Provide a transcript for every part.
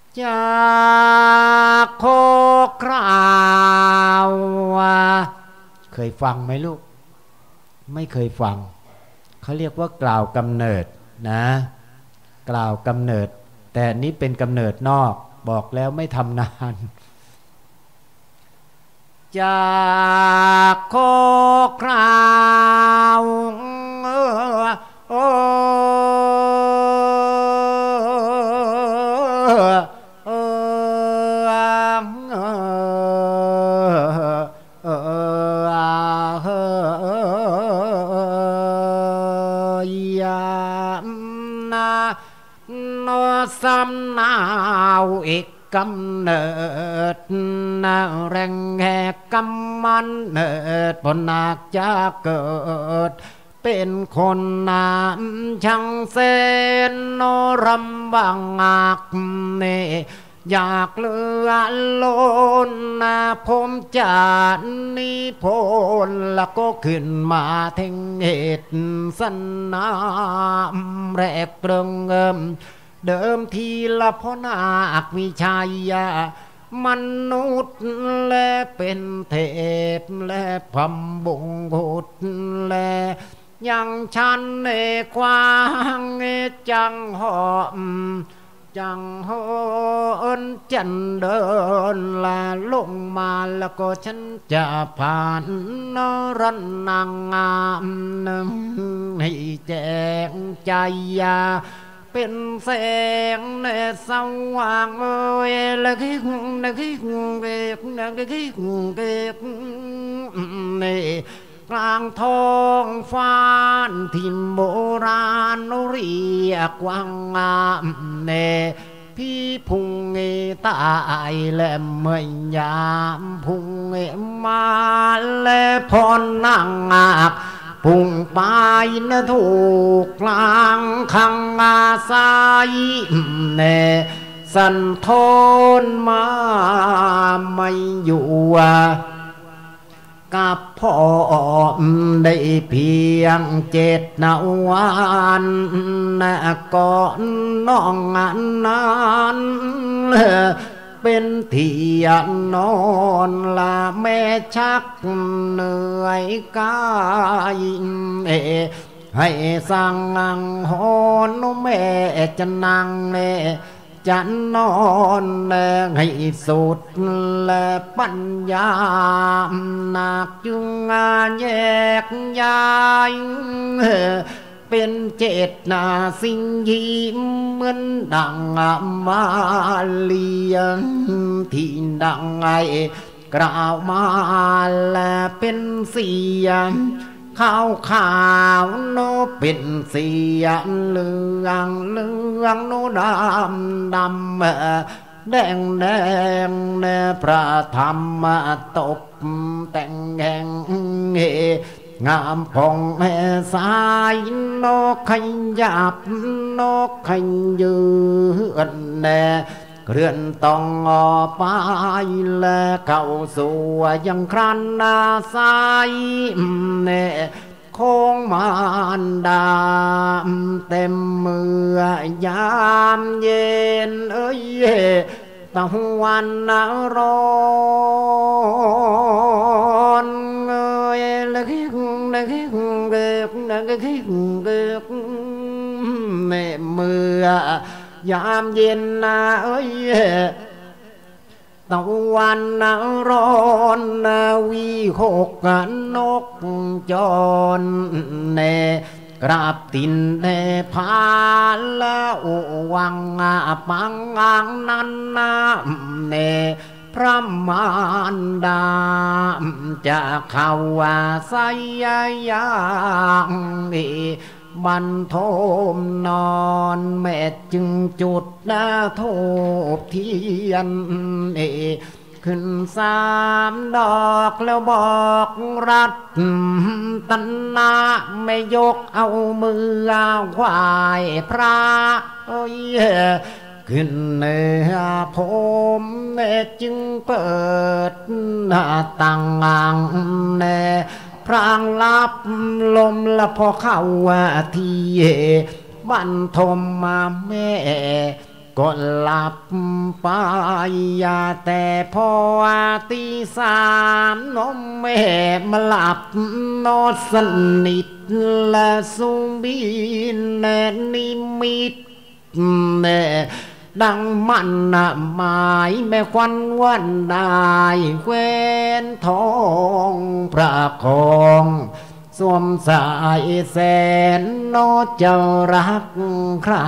จากโคคราวเคยฟังไหมลูกไม่เคยฟังเขาเรียกว่ากล่าวกำเนิดนะกล่าวกำเนิดแต่นี้เป็นกำเนิดนอกบอกแล้วไม่ทำนานจากโคคราวสำนาวอีกกำเนิดนาแรงแหกกำมันเนิดบนนักจะเกิดเป็นคนน้ำช่างเส้นโนรำบางอักเนอยากเลือล้นนะผมจะนิพนธ์แล้วก็ขึ้นมาถึงเหตุสนามแรกเริงเดิมทีละพ่อนาควิชัยมนุษย์และเป็นเทพและพรหมบุงหุดและยังชันในควางจังหอมจังหอนจันเดินลาลงมาแล้วก็ฉันจะผ่านนรนางงามให้แจ้งใจเป็นแสงในสว่างเอ้ยละคิกละคิกเก็บละคิกเก็บนี่กลางท้องฟ้าที่โบราณเรียกว่างามเนพี่พุงตายและไม่ยามพุงมาและพรนั่งพุ่งไปนะถูกกลางขังอาศัยแน่สันทนมาไม่อยู่กับพ่อได้เพียง7 วันนะก่อนน้องนั้นเป็นที่นอนละแม่ชักเหนื่อยกายให้สั่งหอนแม่จะนั่งจะนอนให้สุดและปัญญาหนักจึงแยกย้ายเป็นเจตนาสิ่งยิ้มเหมือนดังมาเลียงที่ดังไอกล่าวมาและเป็นเสียงขาวโนเป็นเสียงเหลืองโนดำแดงในพระธรรมตบแต่งแห่งงามผ่องแม่สายนกขยับนกขยืนแน่เคลื่อนต้องออกไปและเข้าสู่ยังครันนาสายเน่คงมานดามเต็มมือยามเย็นเอ้ยตะวันร้อนเอ้ยละคิกละคิกเก็บละคิกเก็บแม่มือยามเย็นเอ้ยตะวันร้อนวีหกนกจรเนกราบตินเนพาละวังปังนั้นเนพระมารดาจะเข้าใส่ยางบรรทมนอนแม่จึงจุดธูปเทียนขึ้น3 ดอกแล้วบอกรัตนาไม่ยกเอามือไหว้พระโอ้ยขึ้นเนื้อผมแม่จึงเปิดหน้าต่างแน่พรางลับลมละพอเข้าที่บรรทมมาแม่ก็หลับไปอย่าแต่พอตีสามน้องแม่มาหลับนอนสนิทและสุบินแน่นิมิตแน่ดังมันหมายแม่ควันวันได้แควนทองพระคองสวมสายแสนโนเจ้ารักใคร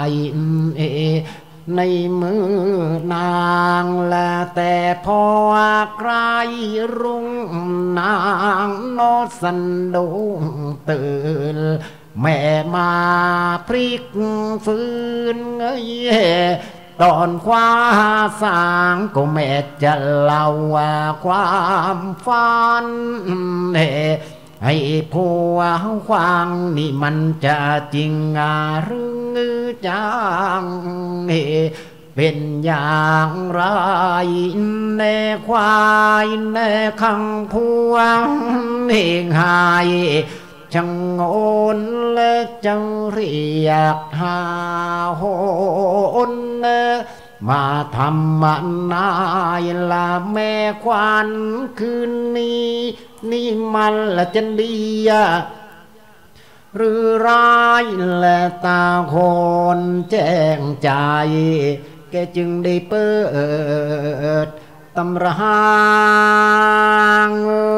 ในมือนางและแต่พอใครรุ่งนางโนสันดุงตื่นแม่มาพริกฟื้นเงยตอนคว้าสางก็แม่จะเล่าว่าความฝันให้ผัวฟังนี่มันจะจริงหรือจางเป็นอย่างไรแน่ควายแน่ขังพวงเองหายจังโอนและจังเรียกหาโหนมาทำมันนายละแม่ควันคืนนี้นี่มันละจันดีหรือร้ายและตาคนแจ้งใจแกจึงได้เปิดตำราง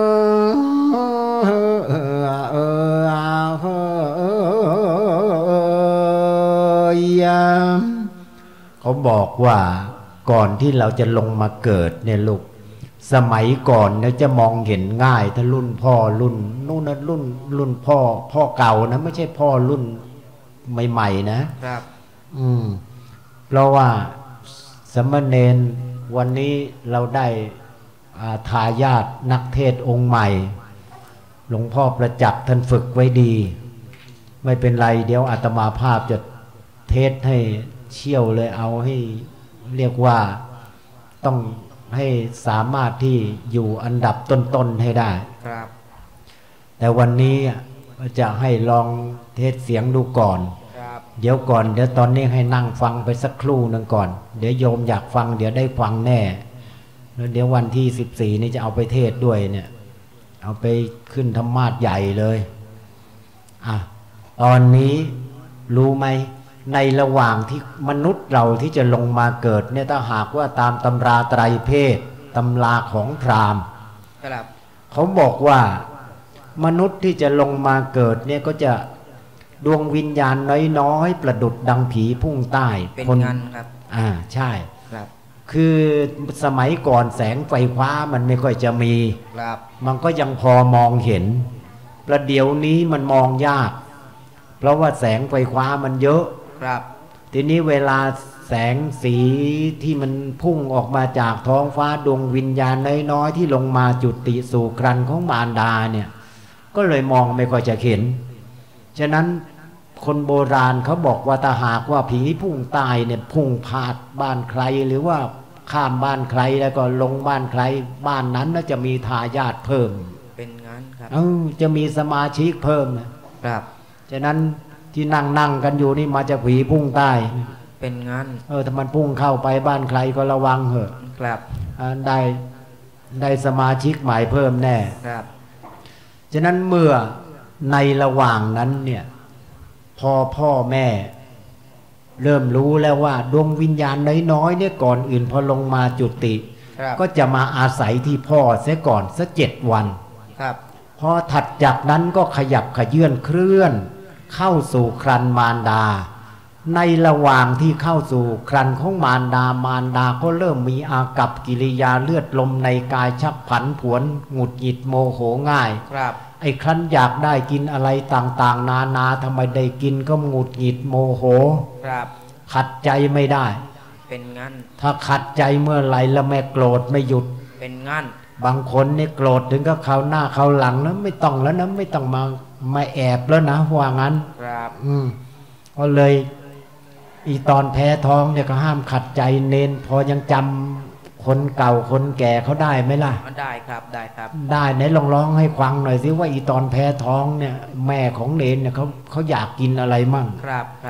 เขาบอกว่าก่อนที่เราจะลงมาเกิดเนี่ยลูกสมัยก่อนเนี่ยจะมองเห็นง่ายถ้ารุ่นพ่อรุ่นนู่นนะรุ่นพ่อเก่านะไม่ใช่พ่อรุ่นใหม่ๆนะครับเพราะว่าสมณเณรวันนี้เราได้ทายาทนักเทศองค์ใหม่หลวงพ่อประจักษ์ท่านฝึกไว้ดีไม่เป็นไรเดี๋ยวอาตมาภาพจะเทศให้เชี่ยวเลยเอาให้เรียกว่าต้องให้สามารถที่อยู่อันดับต้นๆให้ได้ครับแต่วันนี้จะให้ลองเทศเสียงดูก่อนเดี๋ยวตอนนี้ให้นั่งฟังไปสักครู่หนึ่งก่อนเดี๋ยวโยมอยากฟังเดี๋ยวได้ฟังแน่แล้วเดี๋ยววันที่14นี่จะเอาไปเทศด้วยเนี่ยเอาไปขึ้นธรรมาสน์ใหญ่เลยตอนนี้รู้ไหมในระหว่างที่มนุษย์เราที่จะลงมาเกิดเนี่ยถ้าหากว่าตามตำราไตรเพศตำราของพราหมณ์เขาบอกว่ามนุษย์ที่จะลงมาเกิดเนี่ยก็จะดวงวิญญาณน้อยๆประดุจดังผีพุ่งใต้เป็นงั้นครับใช่ครับคือสมัยก่อนแสงไฟฟ้ามันไม่ค่อยจะมีครับมันก็ยังพอมองเห็นประเดี๋ยวนี้มันมองยากเพราะว่าแสงไฟฟ้ามันเยอะครับทีนี้เวลาแสงสีที่มันพุ่งออกมาจากท้องฟ้าดวงวิญญาณน้อยๆที่ลงมาจุติสู่ครันของมารดาเนี่ยก็เลยมองไม่ค่อยจะเห็นฉะนั้นคนโบราณเขาบอกว่าถ้าหากว่าผีพุ่งตายเนี่ยพุ่งผ่านบ้านใครหรือว่าข้ามบ้านใครแล้วก็ลงบ้านใครบ้านนั้นน่าจะมีทายาทเพิ่มเป็นงั้นครับจะมีสมาชิกเพิ่มนะครับฉะนั้นที่นั่งกันอยู่นี่มาจากผีพุ่งใต้เป็นงั้นถ้ามันพุ่งเข้าไปบ้านใครก็ระวังเถอะครับได้สมาชิกใหม่เพิ่มแน่ครับฉะนั้นเมื่อในระหว่างนั้นเนี่ยพอพ่อแม่เริ่มรู้แล้วว่าดวงวิญญาณน้อยๆเนี่ยก่อนอื่นพอลงมาจุติก็จะมาอาศัยที่พ่อเสียก่อนสัก7 วันครับพอถัดจากนั้นก็ขยับขยื่นเคลื่อนเข้าสู่ครันมารดาในระหว่างที่เข้าสู่ครันของมารดก็เริ่มมีอากัปกิริยาเลือดลมในกายชักผันผวนหงุดหงิดโมโหง่ายครับไอ้ครั้นอยากได้กินอะไรต่างๆนานาทำไมได้กินก็หงุดหงิดโมโหครับขัดใจไม่ได้เป็นงั้นถ้าขัดใจเมื่อไหร่แล้วแม่โกรธไม่หยุดเป็นงั้นบางคนเนี่ยโกรธถึงก็เขาหน้าเขาหลังนะไม่ต้องแล้วนะไม่ต้องมาแอบแล้วนะว่างั้นครับก็เลยอีตอนแพ้ท้องเนี่ยก็ห้ามขัดใจเน้นพอยังจำคนเก่าคนแก่เขาได้ไหมล่ะได้ครับได้ไหนลองร้องให้ฟังหน่อยสิว่าอีตอนแพ้ท้องเนี่ยแม่ของเน้นเนี่ยเขาอยากกินอะไรมั่งครับ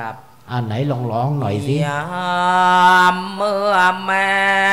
ไหนลองร้องหน่อยสิยามเมื่อแม่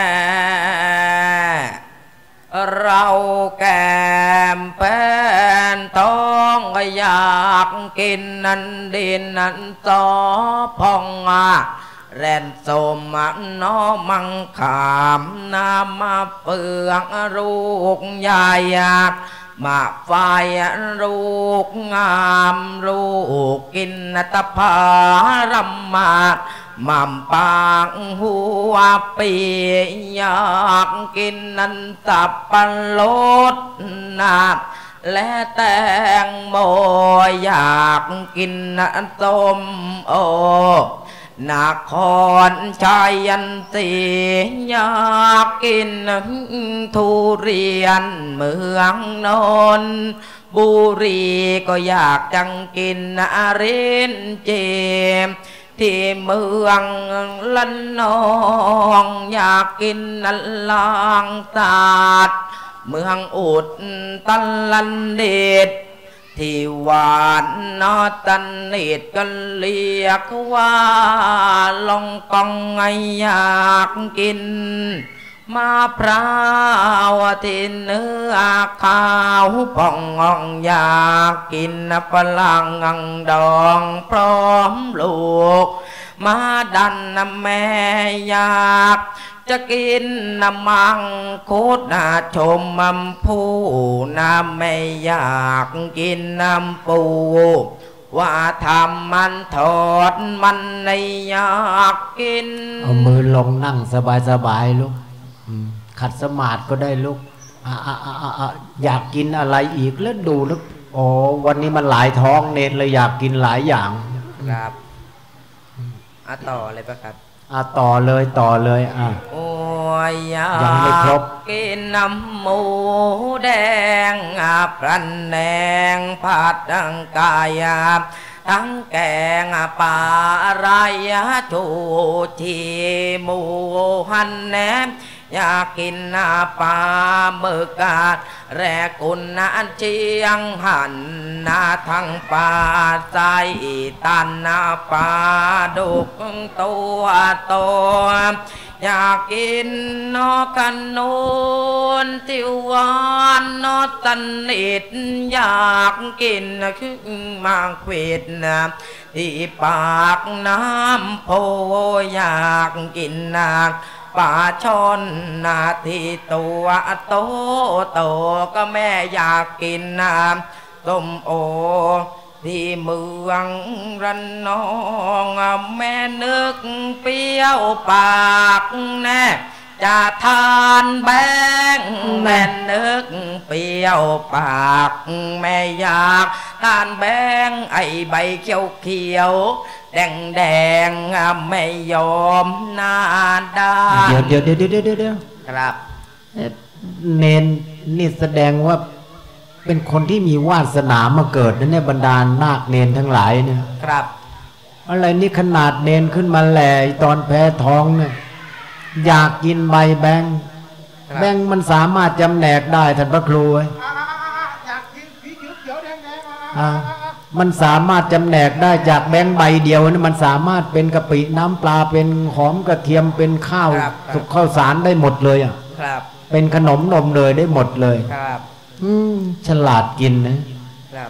เราแก้มแป้นท้องก็อยากกินนั่นดินนั่นซอพองแร่นสมน้อมังขามน้ำมาเปลืองลูกใหญ่มาไฟลูกงามลูกกินตะพารมาม่ำปางหัวปีอยากกินนันสับปะรดนาและแตงโมอยากกินน้ำส้มโอนครชัยยันตีอยากกินทุเรียนเมืองนนท์บุรีก็อยากจังกินอารินเจมที่เมืองละนองอยากกินนันลางตาดเมืองอุดตันลันเดชที่หวานนอตันเนตกันเรียกว่าลองกองไงอยากกินมาพร้าวที่เนื้อขาวป่ององอยากกินฝรั่งอังดองพร้อมลูกมาดันแม่อยากจะกินน้ำมังคุดชมมัมผู้น้ำไม่อยากกินน้ำปูว่าทำมันทอดมันในอยากกินเอามือลงนั่งสบายๆลูกขัดสมาธิก็ได้ลูกอยากกินอะไรอีกแล้วดูแล้วโอ้วันนี้มันหลายท้องเนตเลยอยากกินหลายอย่างครับต่อเลยปะครับต่อเลยโอ้ยยังไม่ครบกินน้ำหมูแดงพรันแดงผัดดังกายทั้งแกงปลาไรชูชีหมูหันแหนมอยากกินปลาหมึกแรกุนเชียงหันทั้งปลาใจตันปลาดุกตัวโตอยากกินนอกันนูนทิววานนอตันนิดอยากกินคือมังควิดที่ปากน้ำโพอยากกินปลาช่อนที่ตัวโตก็แม่อยากกินส้มโอที่เมืองระนองแม่นึกเปรี้ยวปากแน่จะทานแบงแม่นึกเปรี้ยวปากแม่อยากทานแบงไอใบเขียวแดงไม่ยอมหน้าด้านเดี๋ยวครับเนนนี่แสดงว่าเป็นคนที่มีวาสนามาเกิดนั่นเนี่ยบรรดานาคเนนทั้งหลายเนี่ยครับอะไรนี่ขนาดเนนขึ้นมาแหล่ตอนแพ้ท้องเนี่ยอยากกินใบแบงมันสามารถจำแนกได้ท่านพระครูอยากกินสีเขียวแดงมันสามารถจำแนกได้จากแบงใบเดียวนี่มันสามารถเป็นกะปิน้ำปลาเป็นหอมกระเทียมเป็นข้าวสุกข้าวสารได้หมดเลยเป็นขนมนมเลยได้หมดเลยครับฉลาดกินนะครับ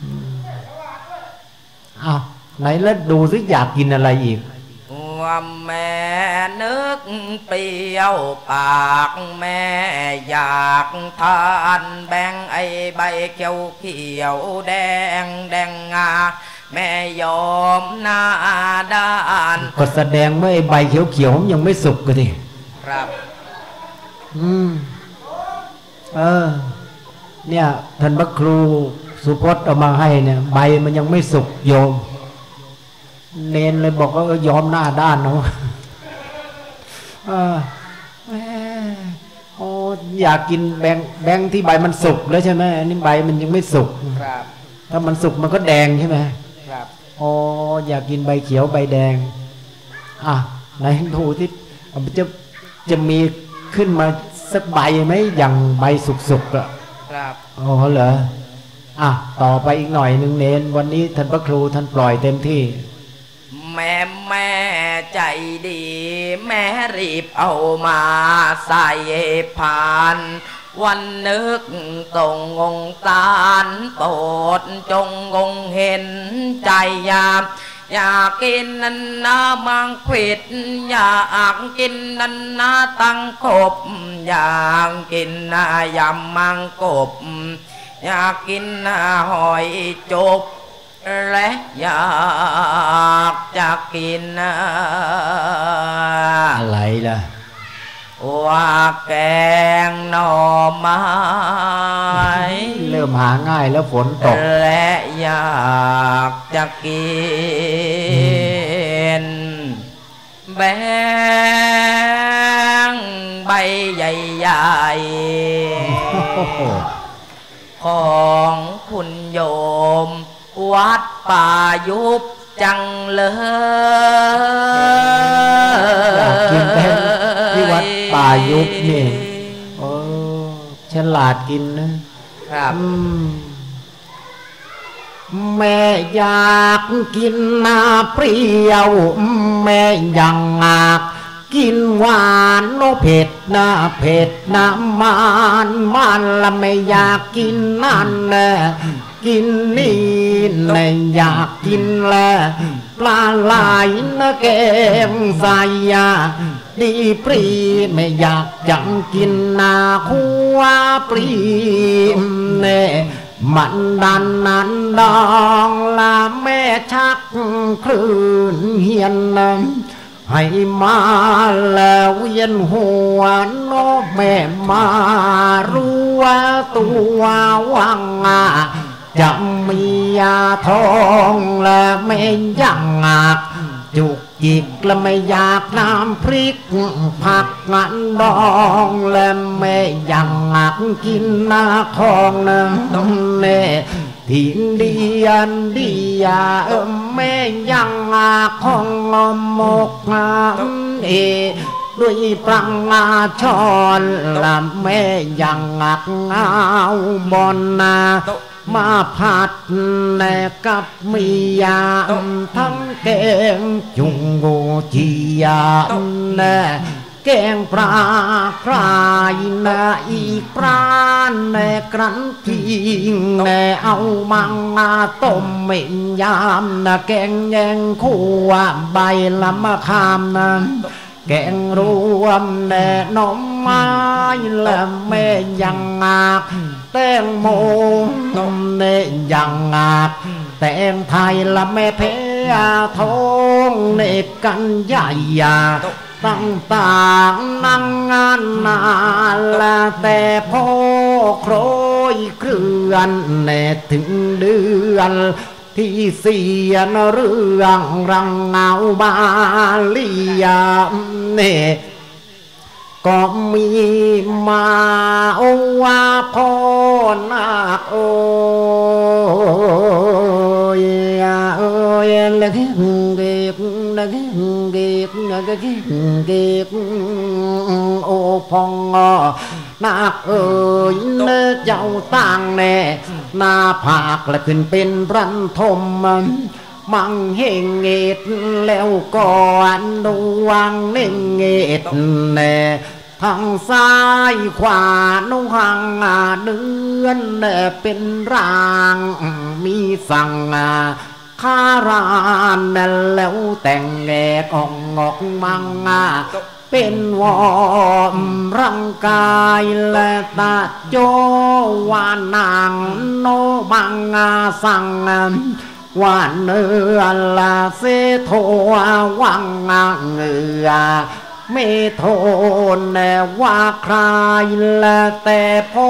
ไหนแล้วดูสิอยากกินอะไรอีกว่าแม่นึกเปรี้ยวปากแม่อยากทานแบงไอใบเขียวแดงแม่ยอมหน้าด้านก็แสดงว่าไอใบเขียวยังไม่สุกก็ดิครับเนี่ยท่านพระครูสุพจน์เอามาให้เนี่ยใบมันยังไม่สุกโยมเนนเลยบอกว่ายอมหน้าด้านเนาะอยากกินแบงที่ใบมันสุกแล้วใช่ไหมอันนี้ใบมันยังไม่สุกถ้ามันสุกมันก็แดงใช่ไหมอยากกินใบเขียวใบแดงไหนดูที่จะมีขึ้นมาสักใบไหมอย่างใบสุกๆเหรอต่อไปอีกหน่อยนึงเนนวันนี้ท่านพระครูท่านปล่อยเต็มที่แแม่ใจดีแม่รีบเอามาใส่ผ่านวันนึกตรงองตาลโปรดจงงเห็นใจยามอยากกินนันนามังควิดอยากกินนันนาตังกบอยากกินนายำมังกบอยากกินหอยจบและอยากจะกินอะไรล่ะว่าแกงหน่อไม้เริ่มหาง่ายแล้วฝนตกและอยากจะกินแบงใบใหญ่ๆของคุณโยมวัดป่ายุบจังเลยอยากกินแบงที่วัดป่ายุบนี่โอ้ฉลาดกินนะครับแม่อยากกินน้ำเปรี้ยวแม่ยังอยากกินหวานโนเผ็ดนะเผ็ดนะมันละไม่อยากกินนั่นแหละกินนี่ในอยากกินแลปลาไหลนะแกงใส่ยาดีปรีไม่อยากจังกินนาคัวปรีเน่มันดันนั้นดองละแม่ชักคลื่นเฮียนให้มาแล้วเวียนหัวโนแม่มารู้ว่าตัววังจะมียาทองและไม่ยังจุกจิกและไม่อยากน้ำพริกผักงันดองและไม่ยังกินนาทองนะเน่ทิ้งเดียนดียาแม่ยังของมกด้วยปรังชอนและแม่ยังเอาบอนนามาผัดแนกับมียาทั้งแกงจุงโกจียาแนแกงปลาคลายนะอีกปลาแนกรันทิ้งแนเอามังมาต้มเม่นยามนะแกงแยงคั่วใบละมะขามนะแกงรวมแน่หน่อไม้และแม่ยังแตงโมแน่ยังแตงไทยละแม่เพยทองเนบกันใหญ่ต่างๆนั่งงานนาละแต่พ่อโครยเคลื่อนแน่ถึงเดือนที่เสียนเรื่องรังเงาบาลียเน่ก็มีมาโอวาพ่อนาคโอยโอยละเก็บละเก็บละเก็บโอพองนาคเอ๋ยเนื้อเจ้าต่างแน่หน้าผากและขึ้นเป็นรันทมมังเฮงเงตแล้วก่อนดวงเน่งเงตแน่ทางซ้ายขวานุ่งห่างเดือนแน่เป็นร่างมีสั่งคารานแล้วแต่งแงกออกมังเป็นวอมร่างกายและตาโจวานางโนบังสังว่าเนื้อลาเสโทวังเงือไม่โทนแน่ว่าใครและแต่พ่อ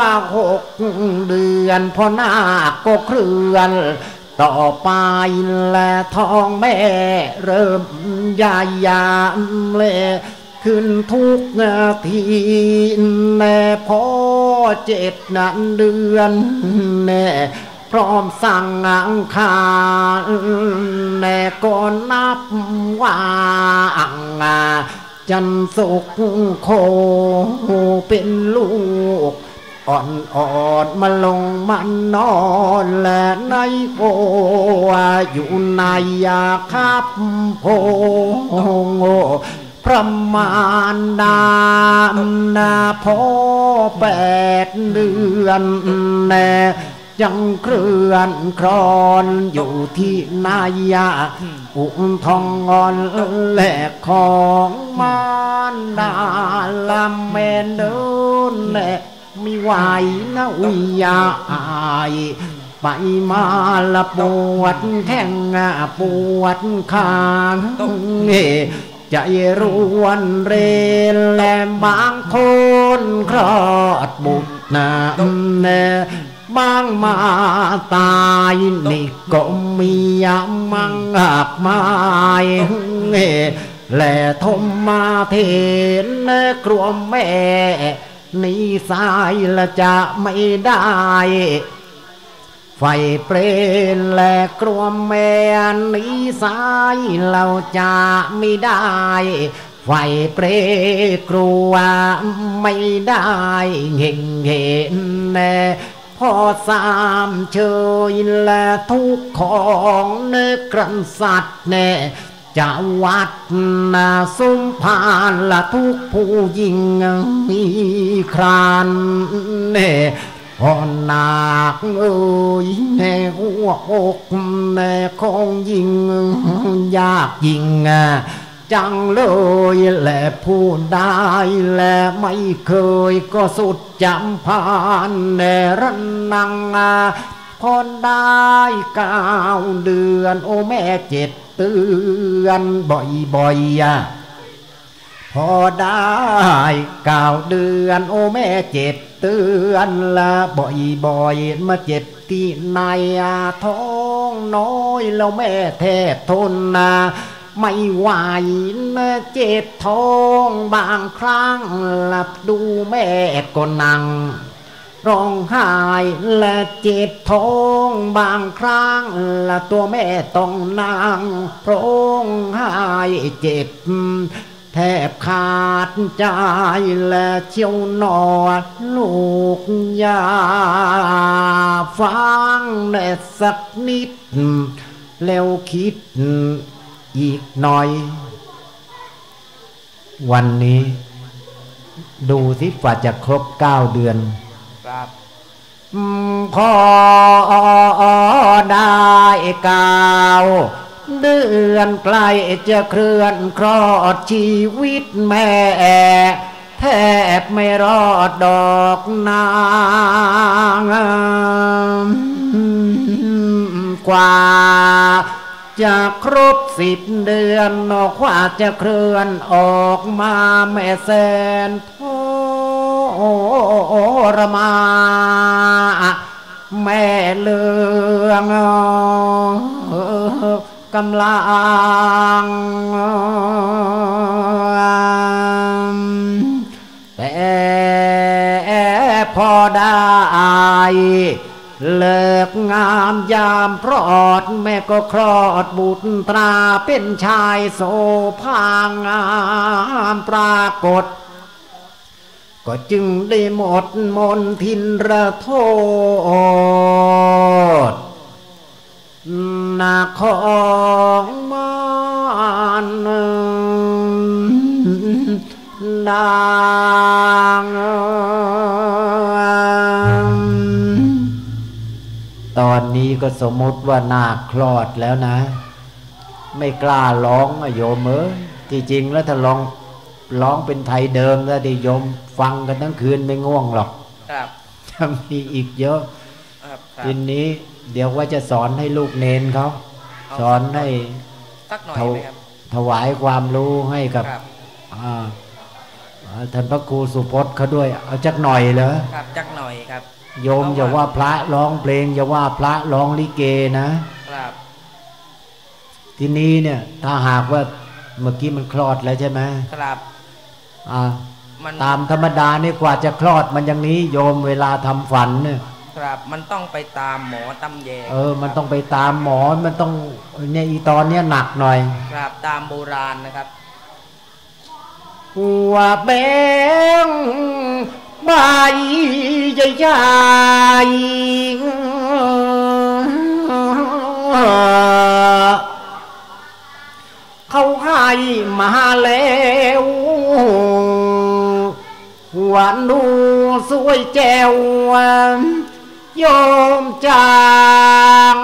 6 เดือนพ่อนาคก็เคลื่อนต่อไปและท้องแม่เริ่มยายามเลขึ้นทุกนาทีแน่พ่อ7 เดือนแน่พร้อมสั่งคาแน่ก่อนนับว่าจันสุกโคเป็นลูกอ่อนมาลงมันนอนและในโออยู่ในยาคับโพงพระมารดานาพ่อ8 เดือนแน่ยังเคลื่อนครอนอยู่ที่นายาอุ้งทองงอนแหลกของมารดาลำเมนเดินแหลกมีไหวนะอุยยาอายไปมาละปวดแข้งปวดขาใจรวนเรนและบางคนคลอดบุตรนะแน่บางมาตายนี่ก็มียามังหักไม้แหล่ทมมาเทนกลัวแม่นี่สายละจะไม่ได้ไฟเปรนและกลัวแม่นี่สายเราจะไม่ได้ไฟเปรกลัวไม่ได้เห็นแน่พอสามเชยและทุกของเนกรันสัตว์แน่จะวัดนาสุมพานละทุกผู้ยิงมีครานเน่พอนาคเอ้ยแน่หัวอกแน่คงยิงยากยิงจังเลยแหละผู้ได้และไม่เคยก็สุดจำผ่านแน่รันนังพอได้9 เดือนโอ้แม่7 เตือนบ่อยๆพอได้9 เดือนโอ้แม่7 เตือนละบ่อยๆมาเจ็บที่ในท้องน้อยแล้วแม่แทบทนไม่ไหวนะเจ็บท้องบางครั้งหลับดูแม่ก็นั่งร้องไห้และเจ็บท้องบางครั้งละตัวแม่ต้องนั่งร้องไห้เจ็บแทบขาดใจและเชี่ยวนอนลูกอย่าฟังแน่สักนิดแล้วคิดอีกหน่อยวันนี้ดูสิฝ่าจะครบ9 เดือนครับพอได้9 เดือนใกล้จะเคลื่อนคลอดชีวิตแม่แทบไม่รอดดอกนางกว่าจะครบ10 เดือนกว่าจะเคลื่อนออกมาแม่แสนทรมานแม่เลืองกำลังแต่พอได้เลิกงามยามพรอดแม่ก็คลอดบุตรตราเป็นชายโสภางามปรากฏก็จึงได้หมดมนทินระโทษนาของมันนางตอนนี้ก็สมมติว่านาคคลอดแล้วนะไม่กล้าร้องโยมที่จริงแล้วถ้าร้องเป็นไทยเดิมแล้วได้โยมฟังกันทั้งคืนไม่ง่วงหรอกครับจะมีอีกเยอะทีนี้เดี๋ยวว่าจะสอนให้ลูกเนนเขาสอนให้สักหน่อยไหมครับถวายความรู้ให้กับท่านพระครูสุพจน์เขาด้วยเอาจักหน่อยเหรอครับจักหน่อยครับโยมอย่าว่าพระร้องเพลงอย่าว่าพระร้องลิเกนะครับทีนี้เนี่ยถ้าหากว่าเมื่อกี้มันคลอดแล้วใช่ไหมครับตามธรรมดานี่กว่าจะคลอดมันอย่างนี้โยมเวลาทำฝันเนี่ยครับมันต้องไปตามหมอตำแยมันต้องไปตามหมอมันต้องเนี่ยอีตอนเนี้ยหนักหน่อยครับตามโบราณนะครับหัวแบงใบใหญ่เขาให้มาแล้วหวานดูสวยแจ๋วโยมจาง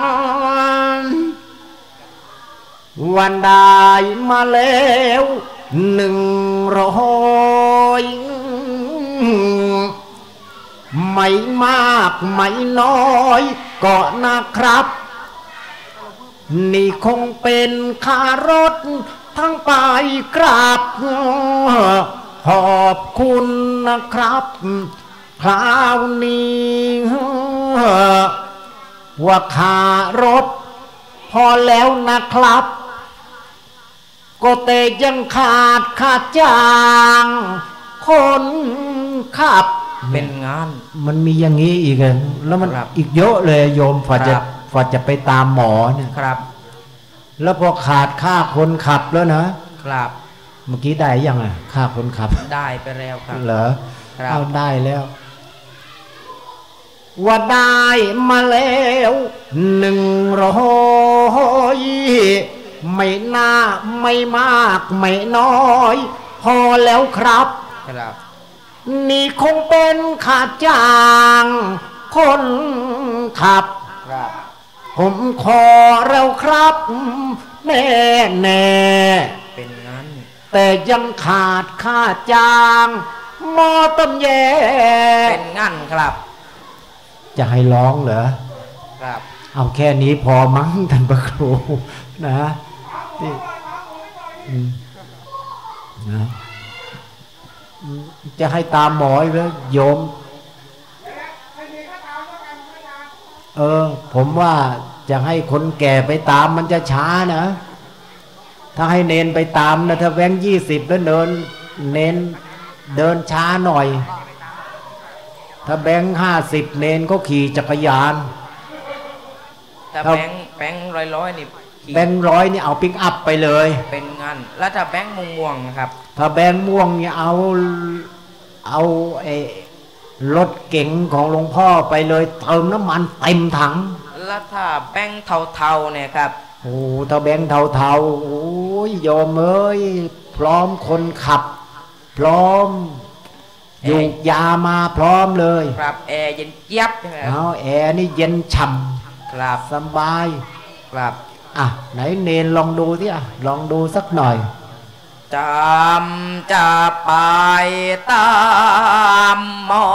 วันได้มาแล้ว100ไม่มากไม่น้อยก็นะครับนี่คงเป็นค่ารถทั้งไปกราบขอบคุณนะครับคราวนี้ว่าค่ารถพอแล้วนะครับก็แต่ยังขาดค่าจ้างคนขับเป็นงานมันมีอย่างนี้อีกแล้วมันอีกเยอะเลยโยมฝาจะไปตามหมอเนี่ยครับแล้วพอขาดค่าคนขับแล้วนะครับเมื่อกี้ได้ยังค่าคนขับได้ไปแล้วครับเหรอเอาได้แล้วว่าได้มาแล้ว100ไม่น่าไม่มากไม่น้อยพอแล้วครับนี่คงเป็นค่าจ้างคนขับผมขอแล้วครับแน่เป็นงั้นแต่ยังขาดค่าจ้างหมอต้นแย่เป็นงั้นครับจะให้ร้องเหรอครับเอาแค่นี้พอมั้งท่านพระครูนะที่นะจะให้ตามหมออีกแล้วโยมผมว่าจะให้คนแก่ไปตามมันจะช้านะถ้าให้เนนไปตามนะถ้าแบงค์20แล้วเนนเดินช้าหน่อยถ้าแบงค์50เนนก็ขี่จักรยานถ้าแบงค์ร้อยนี่แบงค์100นี่เอาปิกอัพไปเลยเป็นงั้นแล้วถ้าแบงค์ม่วงนะครับถ้าแบงค์ม่วงเนี่ยเอารถเก๋งของหลวงพ่อไปเลยเติมน้ำมันเต็มถังแล้วถ้าแบงค์เทาๆเนี่ยครับโอ้ถ้าแบงค์เทาๆโอ้ยโยมเอ้ยพร้อมคนขับพร้อมยูกยามาพร้อมเลยครับแอร์เย็นเจี๊ยบใช่ไหมเอาแอร์นี่เย็นฉ่ำครับสบายครับไหนเนนลองดูที่ลองดูสักหน่อยจำจะไปตามหมอ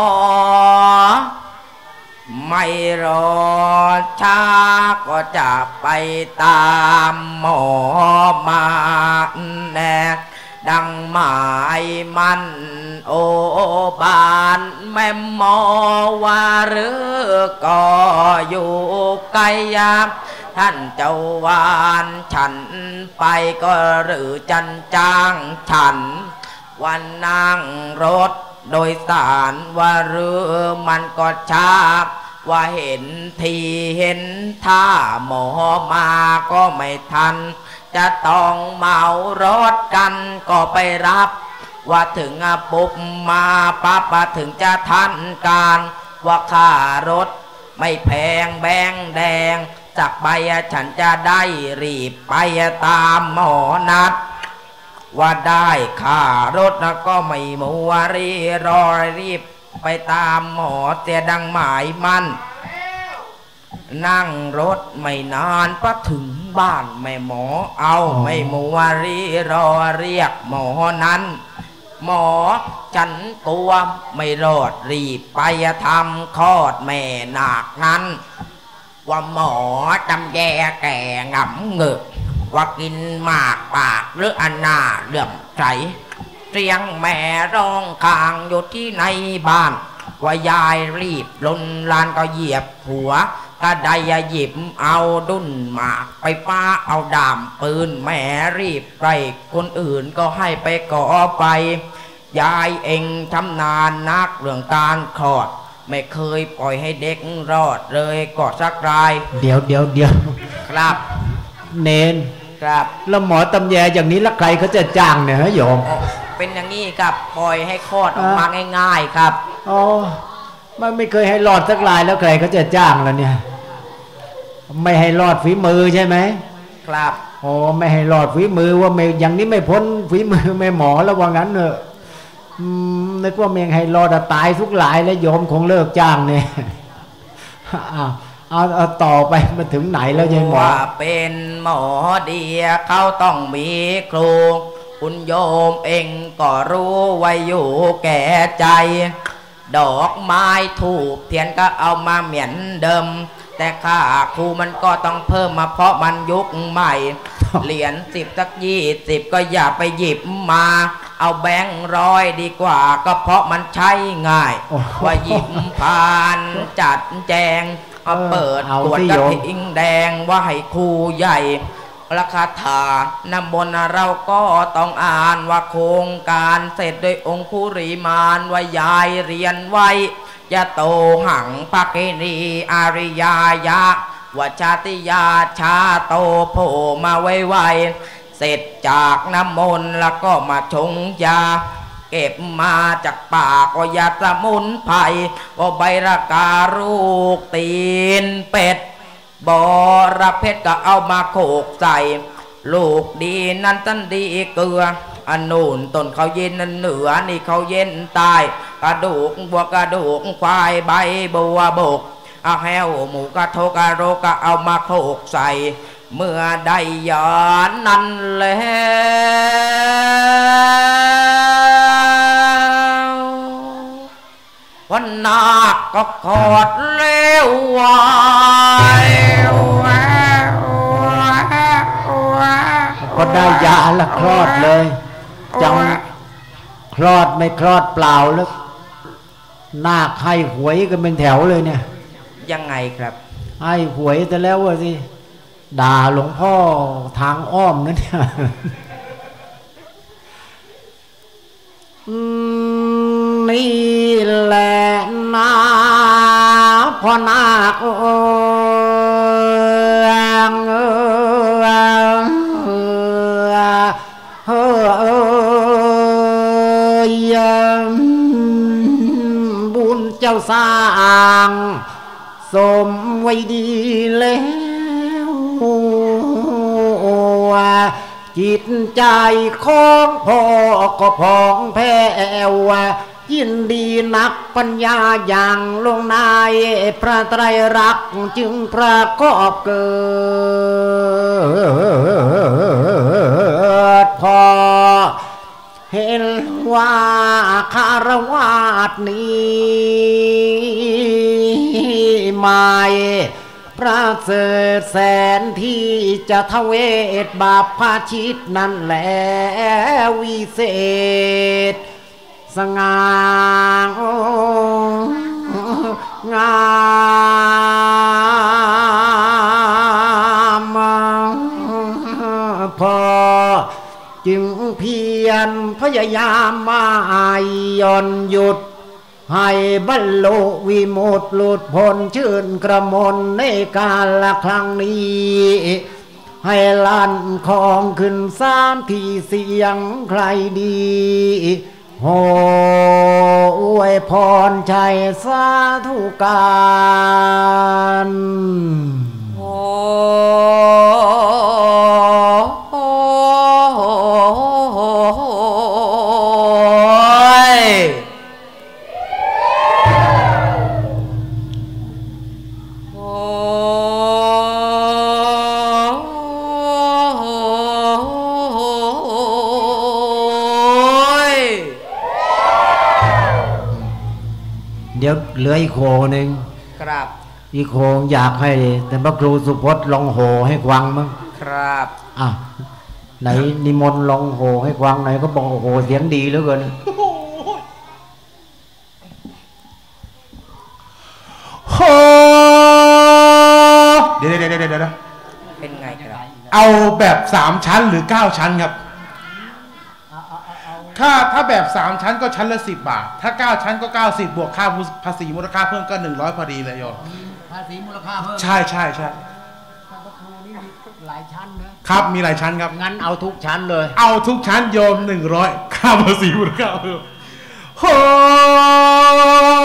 ไม่รอช้าก็จะไปตามหมอมาแน่ดังหมายมันโอบานแม่หมอว่าหรือก็อยู่ไกลยามท่านเจ้าวานฉันไปก็หรือจันจ้างฉันวันนั่งรถโดยสารว่าหรือมันก็ช้าว่าเห็นทีเห็นท่าหมอมาก็ไม่ทันจะต้องเมารถกันก็ไปรับว่าถึงปุ๊บมาปั๊บถึงจะทันการว่าค่ารถไม่แพงแบงแดงจากไปฉันจะได้รีบไปตามหมอนัดว่าได้ค่ารถก็ไม่มัวรอรีบไปตามหมอเสียดังหมายมันนั่งรถไม่นานก็ถึงบ้านแม่หมอเอาไม่มัวรอเรียกหมอนั้นหมอฉันกลัวไม่รอดรีบไปทำคลอดแม่นาคนั้นว่าหมอจำแย่แก่งำเงึกว่ากินหมากปากหรืออันนาเลื่อมใสเสียงแม่ร้องคางอยู่ที่ในบ้านว่ายายรีบลนลานก็เหยียบหัวก็ได้หยิบเอาดุนหมากไปป้าเอาดามปืนแม่รีบไปคนอื่นก็ให้ไปก่อไปยายเองทำนานนักเรื่องการคลอดไม่เคยปล่อยให้เด็กรอดเลยกอดสักรายเดี๋ยวครับเนนครับแล้วหมอตำแยอย่างนี้แล้วใครเขาจะจ้างเนี่ยฮะโยมเป็นอย่างนี้ครับปล่อยให้คลอดออกมาง่ายๆครับอ๋อมันไม่เคยให้รอดสักลายแล้วใครเขาจะจ้างแล้วเนี่ยไม่ให้รอดฝีมือใช่ไหมครับอ๋อไม่ให้รอดฝีมือว่าไม่อย่างนี้ไม่พ้นฝีมือไม่หมอแล้วว่างั้นเนอะนึกว่าเมงให้รอดตายทุกหลายแล้วโยมคงเลิกจ้างเนี่ยเอาต่อไปมาถึงไหนแล้วยายหมอว่าเป็นหมอเดียเขาต้องมีครูคุณโยมเองก็รู้ไว้อยู่แก่ใจดอกไม้ถูกเทียนก็เอามาเหมือนเดิมแต่ค่าครูมันก็ต้องเพิ่มมาเพราะมันยุคใหม่เหรียญ10 สัก 20ก็อย่าไปหยิบมาเอาแบงค์100ดีกว่าก็เพราะมันใช้ง่ายว่าหยิบผ่านจัดแจงมาเปิดขวดกระทิงแดงว่าให้ครูใหญ่ราคาถานำบนเราก็ต้องอ่านว่าโครงการเสร็จโดยองคุริมานว่ายายเรียนไว้ยะโตหังภาคินีอาริยายะวัชติยาชาโตโผมาไวๆเสร็จจากน้ำมนต์แล้วก็มาชงยาเก็บมาจากป่าก็ยาสมุนไพรก็ใบระการูกตีนเป็ดบอระเพ็ดก็เอามาโขกใส่ลูกดีนั้นตันดีเกลืออันนู่นต้นเขาเย็นนั่นเหนือนี่เขาเย็นใต้กระดูกบัวกระดูกควายใบบัวบกเอาแห้วหมูกระโทกระโรกเอามาโขกใส่เมื่อได้ยานนั้นแล้ววันนาคก็กอดเลี้ยวไว้ก็ได้ยาละคลอดเลยจังคลอดไม่คลอดเปล่าแล้วนาคให้หวยกันเป็นแถวเลยเนี่ยยังไงครับให้หวยแต่แล้วว่าสิด่าหลวงพ่อทางอ้อมนั่นเนี่ยนี่แหละนะพ่อนาคบุญเจ้าสร้างสมไว้ดีแล้วจิตใจของพ่อก็พองแผ้วยินดีนักปัญญาอย่างลงนายพระไตรลักษณ์จึงประกอบเกิดพอเห็นว่าคารวะนี้ไม่พระเสริฐแสนที่จะทเวทบาปพาชิตนั่นแหละวิเศษสง่างามพอจึงเพียรพยายามมาย่อนหยุดให้บรรลุวิมุตติหลุดพ้นชื่นกระมนในกาลครั้งนี้ให้ลั่นของขึ้น3 ทีเสียงใครดีโหอวยพรชัยสาธุการโอ้เดี๋ยวเหลืออีกโคหนึ่งครับอีกโคอยากให้แต่พระครูสุพจน์ลองโหให้ฟังมั้งครับไหนนิมนต์ลองโหให้ฟังไหนก็บอกโหเสียงดีเหลือเกินโหเดี๋ยวเป็นไงครับเอาแบบ3 ชั้นหรือ9 ชั้นครับถ้าแบบ3 ชั้นก็ชั้นละ10 บาทถ้า9 ชั้นก็90บวกค่าภาษีมูลค่าเพิ่มก็100พอดีเลยโยมภาษีมูลค่าเพิ่มใช่พระครูนี่มีหลายชั้นนะครับมีหลายชั้นครับงั้นเอาทุกชั้นเลยเอาทุกชั้นโยม100ค่าภาษีมูลค่าเพิ่มโห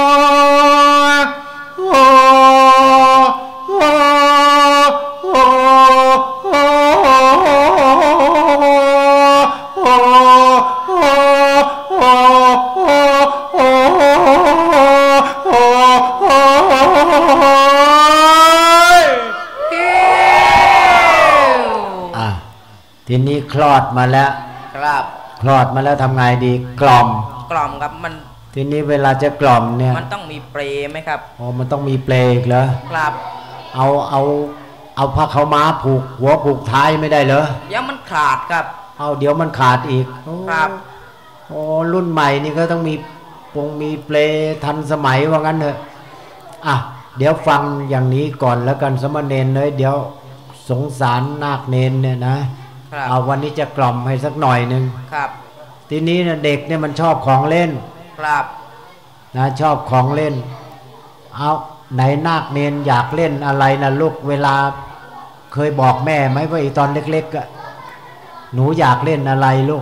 ทีนี้คลอดมาแล้วครับคลอดมาแล้วทำไงดีกล่อมครับมันทีนี้เวลาจะกล่อมเนี่ยมันต้องมีเปรไหมครับอ๋อมันต้องมีเปรอีกเหรอครับเอาผ้าขาวม้าผูกหัวผูกท้ายไม่ได้เหรอยังมันขาดครับเอาเดี๋ยวมันขาดอีกครับโอ้รุ่นใหม่นี่ก็ต้องมีมีเปลทันสมัยว่างั้นเถอะอ่ะเดี๋ยวฟังอย่างนี้ก่อนแล้วกันสมณเณรเลยเดี๋ยวสงสารนาคเนนเนี่ยนะเอาวันนี้จะกล่อมให้สักหน่อยนึงครับทีนี้นะเด็กเนี่ยมันชอบของเล่นครับนะชอบของเล่นเอาไหนนาคเนนอยากเล่นอะไรนะลูกเวลาเคยบอกแม่ไหมว่าตอนเล็กๆอะหนูอยากเล่นอะไรลูก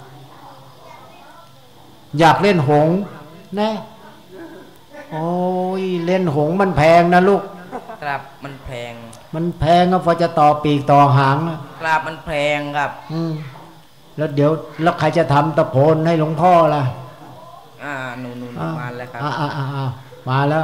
อยากเล่นหงส์นะโอ้ยเล่นหงส์มันแพงนะลูกครับมันแพงก็พอจะต่อปีกต่อหางครับมันแพงครับแล้วเดี๋ยวแล้วใครจะทำตะโพนให้หลวงพ่อล่ะหนูมาแล้วครับมาแล้ว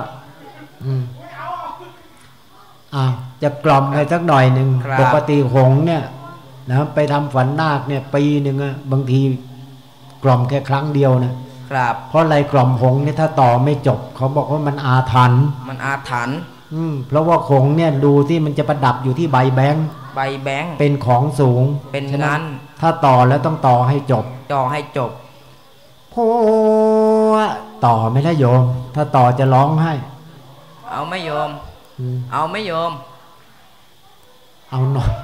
จะกล่อมให้สักหน่อยหนึ่งปกติหงส์เนี่ยนะไปทำฝันนาคเนี่ยปีหนึ่งบางทีกล่อมแค่ครั้งเดียวนะครับเพราะอะไรกล่อมหงส์เนี่ยถ้าต่อไม่จบเขาบอกว่ามันอาถรรพ์เพราะว่าหงส์เนี่ยดูที่มันจะประดับอยู่ที่ใบแบงค์เป็นของสูงเป็นงั้นถ้าต่อแล้วต้องต่อให้จบโพต่อไม่ได้โยมถ้าต่อจะร้องให้เอาไม่โยมเอาไม่โยมเอาหน่อย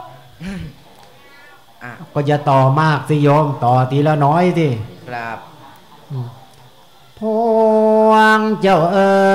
ก็จะต่อมากสิโยมต่อทีละน้อยสิครับพวงเจ้า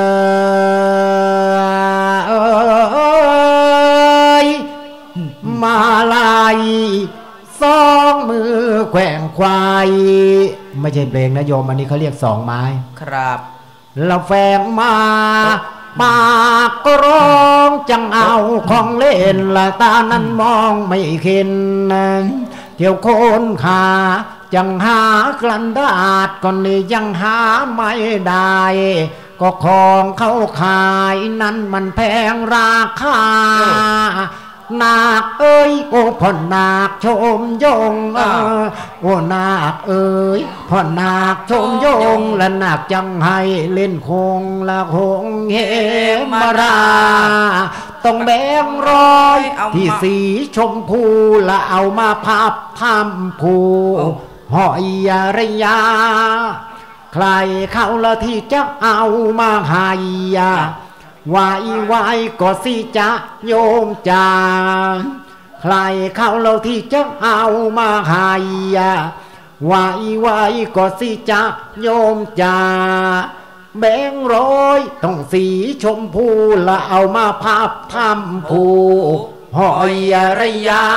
มาลายสองมือแขว่งควายไม่ใช่เพลงนะโยมอันนี้เขาเรียกสองไม้ครับแล้วแฝงมาปากก็ร้องจังเอาของเล่นละตานั้นมองไม่เห็นเที่ยวโคนขาจังหากลันดาดก่อนนี้ยังหาไม่ได้ก็ของเขาขายนั้นมันแพงราคานาคเอ้ยโอ้พ่อนาคชมยงโอ้นาคเอ้ยพ่อนาคชมยงและนาคจังให้เล่นคงละคงเฮมาราต้องแบงร้อยที่สีชมพูละเอามาพับทำผูหอยระยาใครเขาละที่จะเอามาให้วายก็สิจะโยมจาใครเขาเราที่จะเอามาให้วายก็สิจะโยมจาแบงร้อยต้องสีชมพูละเอามาพับทำผูหอยระยา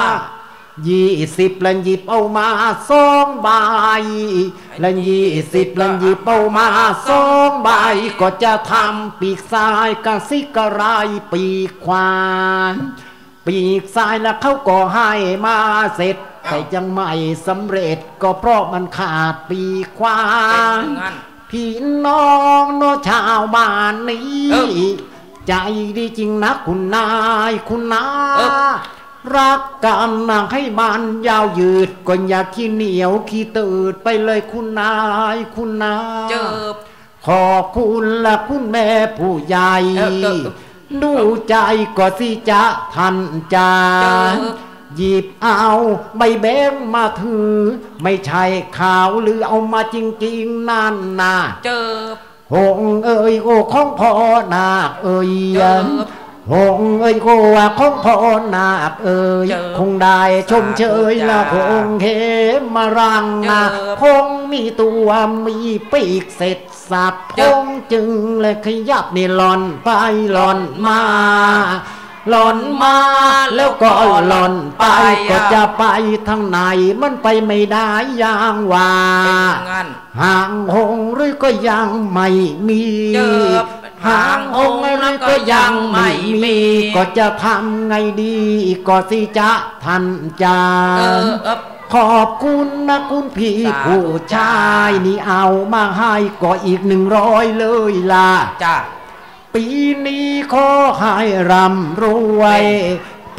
20แล้วหยิบเอามา2 ใบแล้ว20แล้วหยิบเอามา2 ใบก็จะทำปีกซ้ายกะสิกระไรปีกขวาปีกซ้ายแล้วเขาก็ให้มาเสร็จแต่ยังไม่สำเร็จก็เพราะมันขาดปีกขวาพี่น้องโนชาวบ้านนี้ใจดีจริงนะคุณนายคุณนารักกันนางให้มันยาวยืดก็อย่าขี้เหนียวขี้ตืดไปเลยคุณนายคุณนาขอบคุณละคุณแม่ผู้ใหญ่ดูใจก็สิจะทันจาหยิบเอาใบแบงมาถือไม่ใช่ข่าวหรือเอามาจริงๆนั่นนะหงเอ้ยโอ้ของพ่อนาเอ้ยหงเอ้ยโอ้ของพ่อนาเอ้ยคงได้ชมเชยละคงเขมารังนะคงมีตัวมีปีกเสร็จสับคงจึงเลยขยับนี่หล่อนไปหล่อนมาหล่อนมาแล้วก็หล่อนไปก็จะไปทางไหนมันไปไม่ได้อย่างว่าห่างหงหรือก็ยังไม่มีห่างหงหรือก็ยังไม่มีก็จะทำไงดีก็สิจะทันจาขอบคุณนะคุณพี่ผู้ชายนี่เอามาให้ก็อีก100เลยล่ะปีนี้ขอให้ร่ำรวยเพ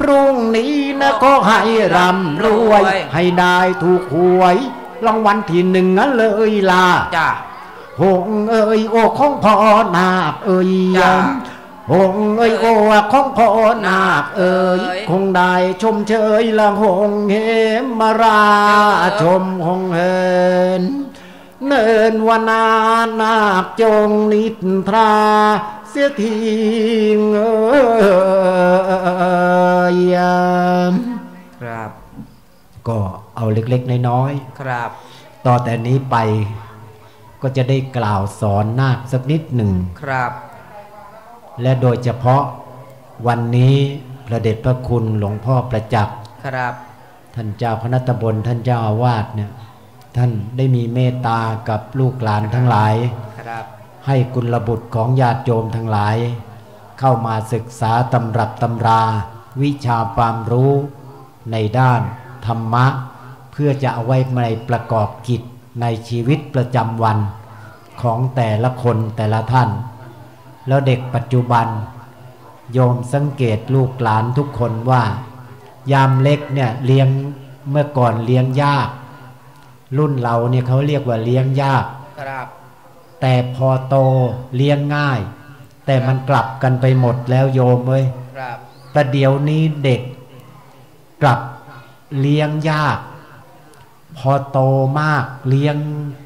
รุ่งนี้นะก็ให้ร่ำรวยให้ได้ถูกหวยรางวัลที่หนึ่งเลยล่ะจ้าหงเอ้ยโอของพ่อนาคเอ้ยหงเอ้ยโอของพ่อนาคเอ้ยคงได้ชมเชยละหงเหมราชมหงเหินเนินวนานาคจงนิทราเสียทีเอยครับก็เอาเล็กๆน้อยๆครับต่อแต่นี้ไปก็จะได้กล่าวสอนนาคสักนิดหนึ่งครับและโดยเฉพาะวันนี้พระเดชพระคุณหลวงพ่อประจักษ์ครับท่านเจ้าคณะตำบลท่านเจ้าอาวาสเนี่ยท่านได้มีเมตตากับลูกหลานทั้งหลายให้กุลบุตรของญาติโยมทั้งหลายเข้ามาศึกษาตำรับตำราวิชาความรู้ในด้านธรรมะเพื่อจะเอาไว้ในประกอบกิจในชีวิตประจำวันของแต่ละคนแต่ละท่านแล้วเด็กปัจจุบันโยมสังเกตลูกหลานทุกคนว่ายามเล็กเนี่ยเลี้ยงเมื่อก่อนเลี้ยงยากรุ่นเราเนี่ยเขาเรียกว่าเลี้ยงยากแต่พอโตเลี้ยงง่ายแต่มันกลับกันไปหมดแล้วโยมเว้ยแต่เดี๋ยวนี้เด็กกลับเลี้ยงยากพอโตมากเลี้ยง